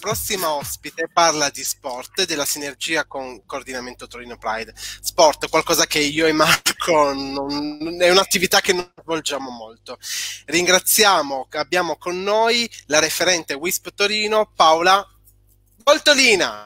prossima ospite parla di sport, della sinergia con Coordinamento Torino Pride. Sport, qualcosa che io e Marco è un'attività che non svolgiamo molto. Ringraziamo, abbiamo con noi la referente WISP Torino, Paola Voltolina.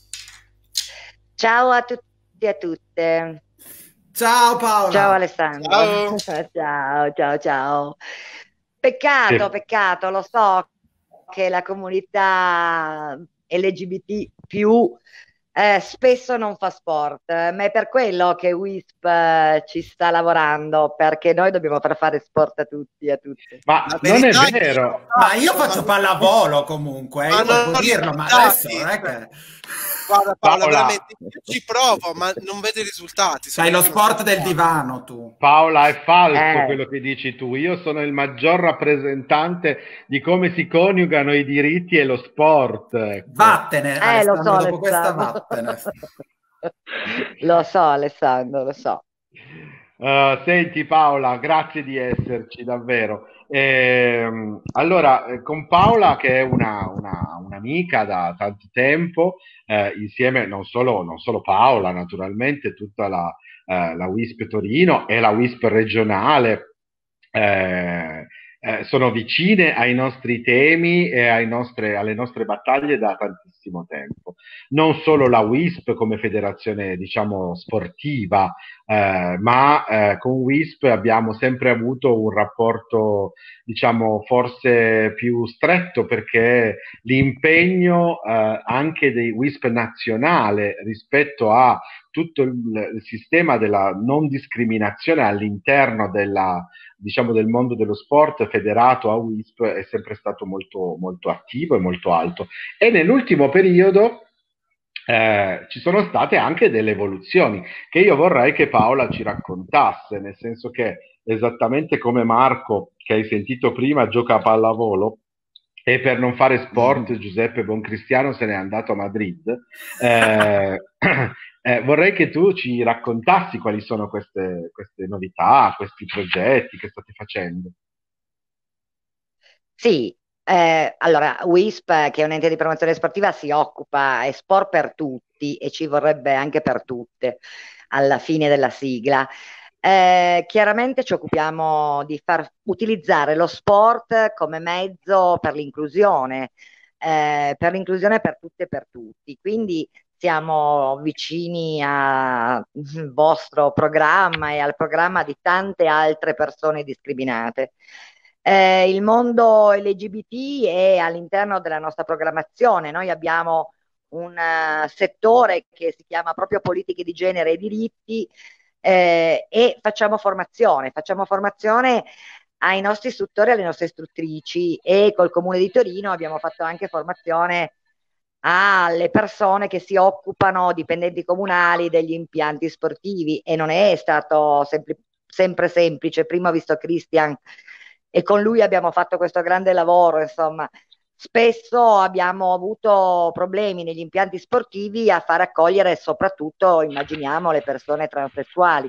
Ciao a tutti e a tutte. Ciao Paola. Ciao Alessandro. Ciao. Ciao. Peccato, lo so che la comunità LGBT più spesso non fa sport, ma è per quello che WISP ci sta lavorando, perché noi dobbiamo fare sport a tutti e a tutte. Ma non è vero. Ma io faccio pallavolo comunque, io posso dirlo, ma adesso non è che... Guarda Paola, veramente ci provo, ma non vedo i risultati. Sai lo sport del divano tu. Paola, è falso quello che dici tu. Io sono il maggior rappresentante di come si coniugano i diritti e lo sport. Ecco. Vattene, lo so, dopo questa vattene. Lo so Alessandro, lo so. Senti Paola, grazie di esserci davvero. Allora, con Paola, che è un'amica da tanto tempo, insieme non solo Paola, naturalmente tutta la WISP Torino e la WISP regionale, sono vicine ai nostri temi e alle nostre battaglie da tantissimo tempo. Non solo la WISP come federazione, diciamo, sportiva, ma con WISP abbiamo sempre avuto un rapporto, diciamo, forse più stretto, perché l'impegno anche dei WISP nazionale rispetto a tutto il sistema della non discriminazione all'interno diciamo, del mondo dello sport federato a WISP è sempre stato molto, molto attivo e molto alto. E nell'ultimo periodo ci sono state anche delle evoluzioni che io vorrei che Paola ci raccontasse, nel senso che esattamente come Marco, che hai sentito prima, gioca a pallavolo, e per non fare sport Giuseppe Boncristiano se n'è andato a Madrid. Vorrei che tu ci raccontassi quali sono queste novità, questi progetti che state facendo. Sì, allora WISP, che è un ente di promozione sportiva, si occupa, è sport per tutti e ci vorrebbe anche per tutte alla fine della sigla. Chiaramente ci occupiamo di far utilizzare lo sport come mezzo per l'inclusione per tutte e per tutti. Quindi siamo vicini al vostro programma e al programma di tante altre persone discriminate. Il mondo LGBT è all'interno della nostra programmazione. Noi abbiamo un settore che si chiama proprio politiche di genere e diritti, e facciamo formazione ai nostri istruttori e alle nostre istruttrici, e col Comune di Torino abbiamo fatto anche formazione alle persone che si occupano, dipendenti comunali, degli impianti sportivi, e non è stato sempre semplice. Prima ho visto Christian e con lui abbiamo fatto questo grande lavoro, insomma. Spesso abbiamo avuto problemi negli impianti sportivi a far accogliere soprattutto, immaginiamo, le persone transessuali.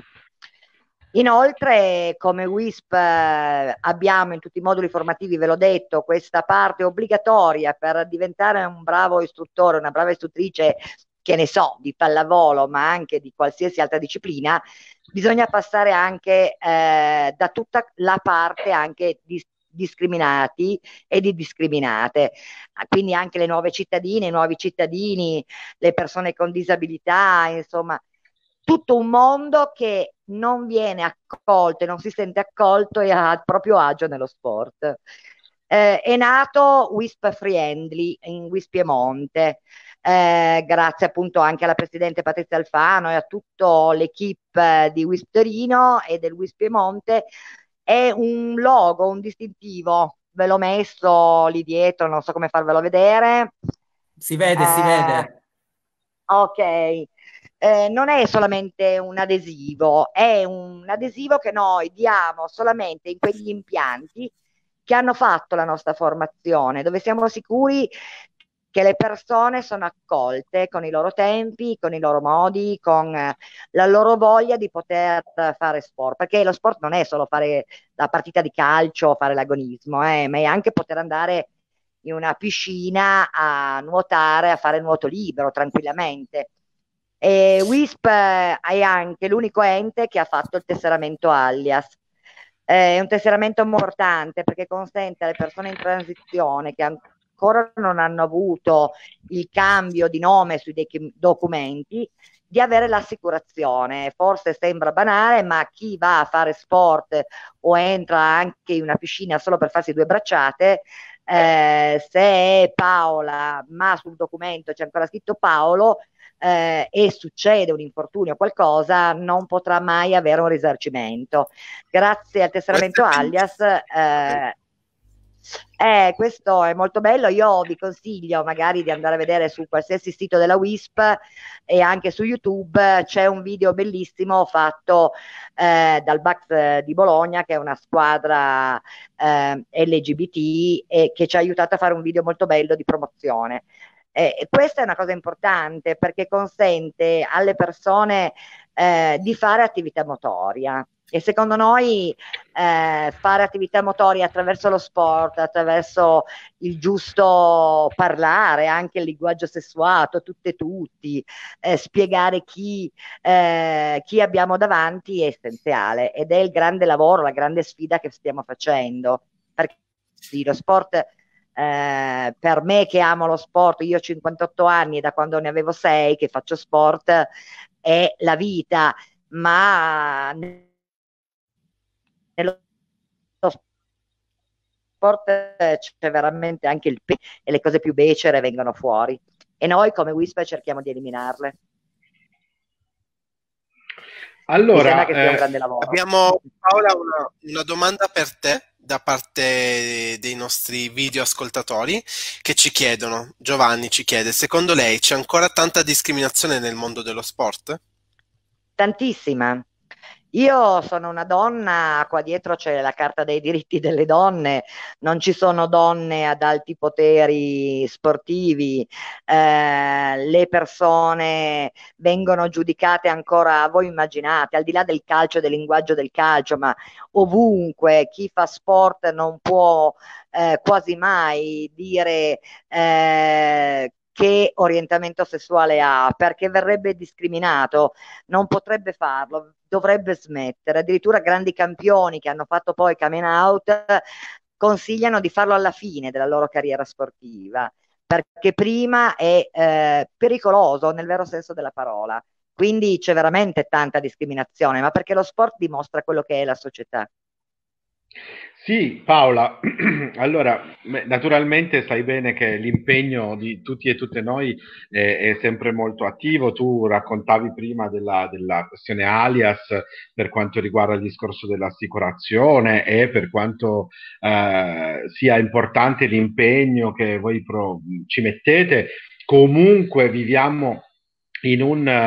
Inoltre, come WISP, abbiamo in tutti i moduli formativi, ve l'ho detto, questa parte obbligatoria per diventare un bravo istruttore, una brava istruttrice, che ne so, di pallavolo, ma anche di qualsiasi altra disciplina. Bisogna passare anche da tutta la parte anche di discriminati e di discriminate, quindi anche le nuove cittadine, i nuovi cittadini, le persone con disabilità, insomma tutto un mondo che non viene accolto e non si sente accolto e a proprio agio nello sport. È nato WISP Friendly in WISP Piemonte, grazie appunto anche alla presidente Patrizia Alfano e a tutto l'equipe di WISP Torino e del WISP Piemonte. È un logo, un distintivo, ve l'ho messo lì dietro, non so come farvelo vedere. Si vede. Ok. Non è solamente un adesivo, è un adesivo che noi diamo solamente in quegli impianti che hanno fatto la nostra formazione, dove siamo sicuri che le persone sono accolte con i loro tempi, con i loro modi, con la loro voglia di poter fare sport, perché lo sport non è solo fare la partita di calcio o fare l'agonismo, ma è anche poter andare in una piscina a nuotare, a fare nuoto libero tranquillamente. E WISP è anche l'unico ente che ha fatto il tesseramento alias. È un tesseramento importante perché consente alle persone in transizione che ancora non hanno avuto il cambio di nome sui documenti di avere l'assicurazione. Forse sembra banale, ma chi va a fare sport o entra anche in una piscina solo per farsi due bracciate, se è Paola ma sul documento c'è ancora scritto Paolo, e succede un infortunio o qualcosa, non potrà mai avere un risarcimento. Grazie al tesseramento alias, questo è molto bello. Io vi consiglio magari di andare a vedere su qualsiasi sito della WISP e anche su YouTube. C'è un video bellissimo fatto dal Bax di Bologna, che è una squadra LGBT, e che ci ha aiutato a fare un video molto bello di promozione. Questa è una cosa importante perché consente alle persone di fare attività motoria. E secondo noi fare attività motoria attraverso lo sport, attraverso il giusto parlare, anche il linguaggio sessuato, tutti, spiegare chi abbiamo davanti è essenziale, ed è il grande lavoro, la grande sfida che stiamo facendo. Perché sì, lo sport, per me che amo lo sport, io ho 58 anni e da quando ne avevo 6 che faccio sport, è la vita, ma nello sport c'è veramente anche il e le cose più becere vengono fuori, e noi come WISP cerchiamo di eliminarle. Allora, che sia un grande lavoro. Abbiamo, Paola, una domanda per te da parte dei nostri video ascoltatori che ci chiedono. Giovanni ci chiede: secondo lei c'è ancora tanta discriminazione nel mondo dello sport? Tantissima. Io sono una donna, qua dietro c'è la Carta dei diritti delle donne, non ci sono donne ad alti poteri sportivi, le persone vengono giudicate ancora, voi immaginate, al di là del calcio e del linguaggio del calcio, ma ovunque chi fa sport non può quasi mai dire che orientamento sessuale ha, perché verrebbe discriminato, non potrebbe farlo, dovrebbe smettere. Addirittura grandi campioni che hanno fatto poi coming out consigliano di farlo alla fine della loro carriera sportiva, perché prima è pericoloso nel vero senso della parola. Quindi c'è veramente tanta discriminazione, ma perché lo sport dimostra quello che è la società. Sì, Paola, allora naturalmente sai bene che l'impegno di tutti e tutte noi è sempre molto attivo. Tu raccontavi prima della questione alias per quanto riguarda il discorso dell'assicurazione e per quanto sia importante l'impegno che voi ci mettete. Comunque viviamo in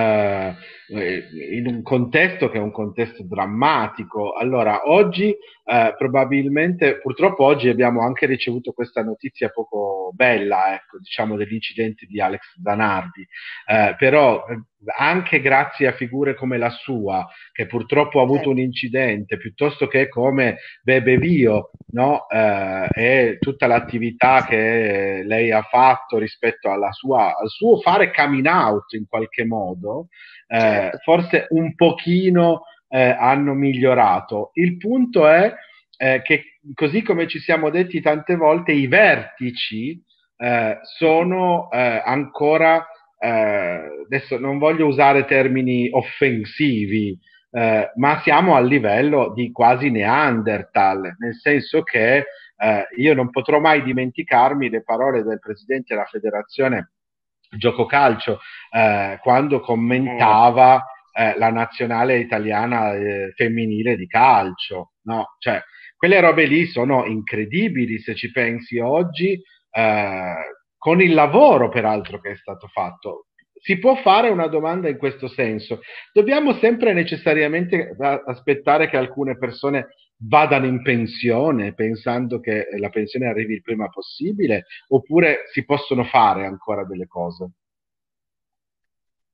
un contesto che è un contesto drammatico. Allora, oggi probabilmente, purtroppo oggi abbiamo anche ricevuto questa notizia poco bella, ecco, diciamo, dell'incidente di Alex Zanardi, però anche grazie a figure come la sua, che purtroppo ha avuto un incidente, piuttosto che come Bebe Vio, no? E tutta l'attività che lei ha fatto rispetto al suo fare coming out in qualche modo, forse un pochino hanno migliorato. Il punto è che, così come ci siamo detti tante volte, i vertici sono ancora, adesso non voglio usare termini offensivi, ma siamo al livello di quasi Neanderthal, nel senso che io non potrò mai dimenticarmi le parole del presidente della federazione Gioco Calcio quando commentava la nazionale italiana femminile di calcio, no? Cioè, quelle robe lì sono incredibili se ci pensi oggi, con il lavoro peraltro che è stato fatto. Si può fare una domanda in questo senso: dobbiamo sempre necessariamente aspettare che alcune persone vadano in pensione pensando che la pensione arrivi il prima possibile, oppure si possono fare ancora delle cose?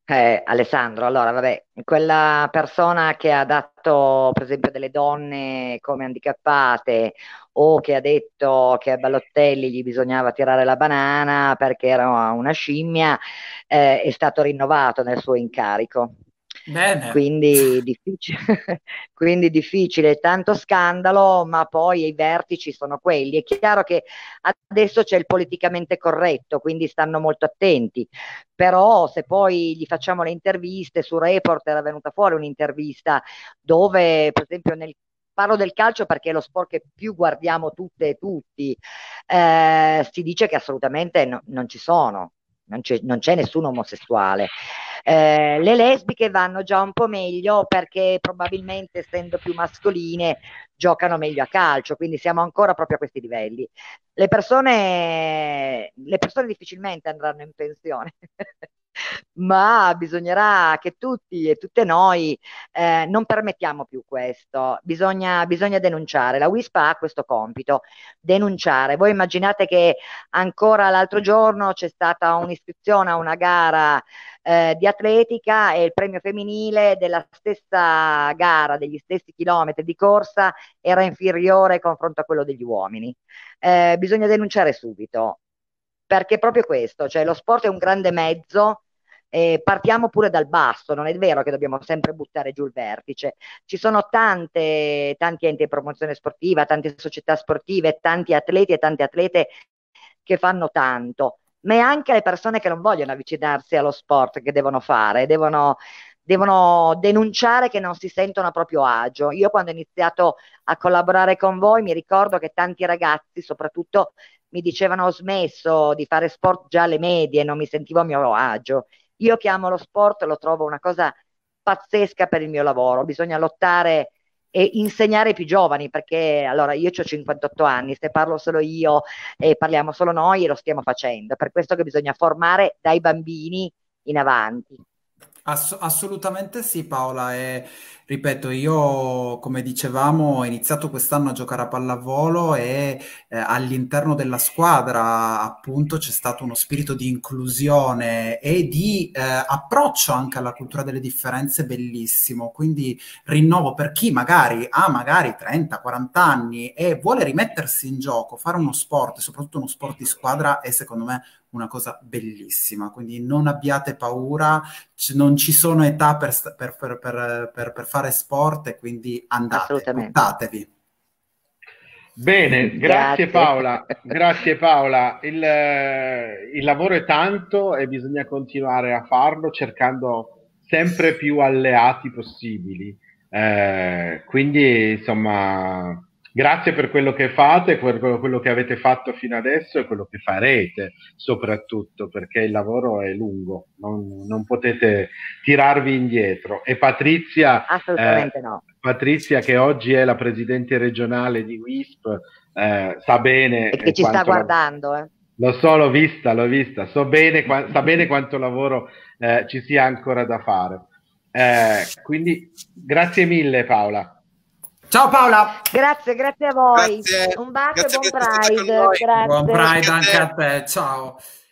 Alessandro, allora, vabbè, quella persona che ha dato, per esempio, delle donne come handicappate o che ha detto che a Balotelli gli bisognava tirare la banana perché era una scimmia, è stato rinnovato nel suo incarico. Bene. Quindi difficile, quindi difficile, tanto scandalo, ma poi i vertici sono quelli. È chiaro che adesso c'è il politicamente corretto, quindi stanno molto attenti, però se poi gli facciamo le interviste, su Report era venuta fuori un'intervista dove, per esempio, parlo del calcio perché è lo sport che più guardiamo tutte e tutti, si dice che assolutamente non ci sono. Non c'è nessun omosessuale. Le lesbiche vanno già un po' meglio perché probabilmente essendo più mascoline giocano meglio a calcio, quindi siamo ancora proprio a questi livelli. Le persone difficilmente andranno in pensione, ma bisognerà che tutti e tutte noi non permettiamo più questo. Bisogna denunciare. La WISP ha questo compito, denunciare. Voi immaginate che ancora l'altro giorno c'è stata un'iscrizione a una gara di atletica e il premio femminile della stessa gara, degli stessi chilometri di corsa, era inferiore in confronto a quello degli uomini. Bisogna denunciare subito, perché proprio questo, cioè lo sport è un grande mezzo. Partiamo pure dal basso, non è vero che dobbiamo sempre buttare giù il vertice. Ci sono tanti enti di promozione sportiva, tante società sportive, tanti atleti e tante atlete che fanno tanto, ma è anche le persone che non vogliono avvicinarsi allo sport che devono fare, devono denunciare che non si sentono a proprio agio. Io quando ho iniziato a collaborare con voi mi ricordo che tanti ragazzi, soprattutto, mi dicevano ho smesso di fare sport già alle medie, non mi sentivo a mio agio. Io che amo lo sport lo trovo una cosa pazzesca per il mio lavoro, bisogna lottare e insegnare ai più giovani, perché allora io ho 58 anni, se parlo solo io e parliamo solo noi e lo stiamo facendo, per questo che bisogna formare dai bambini in avanti. Assolutamente sì, Paola. E ripeto, io, come dicevamo, ho iniziato quest'anno a giocare a pallavolo e all'interno della squadra, appunto, c'è stato uno spirito di inclusione e di approccio anche alla cultura delle differenze bellissimo. Quindi rinnovo per chi magari 30, 40 anni e vuole rimettersi in gioco, fare uno sport, soprattutto uno sport di squadra, è secondo me una cosa bellissima. Quindi non abbiate paura, non ci sono età per fare sport e quindi andate, Assolutamente. buttatevi. Bene, grazie Paola, grazie Paola. Il lavoro è tanto e bisogna continuare a farlo cercando sempre più alleati possibili. Quindi, insomma, grazie per quello che fate, per quello che avete fatto fino adesso e quello che farete, soprattutto perché il lavoro è lungo, non potete tirarvi indietro. E Patrizia, Assolutamente no. Patrizia, che oggi è la presidente regionale di WISP, sa bene E che ci sta guardando, Lo so, l'ho vista, sa bene quanto lavoro ci sia ancora da fare. Quindi grazie mille Paola. Ciao Paola. Grazie a voi. Grazie. Un bacio e Grazie buon per essere stata con Pride. noi. Grazie. Buon Pride Anche a anche te. a te, ciao.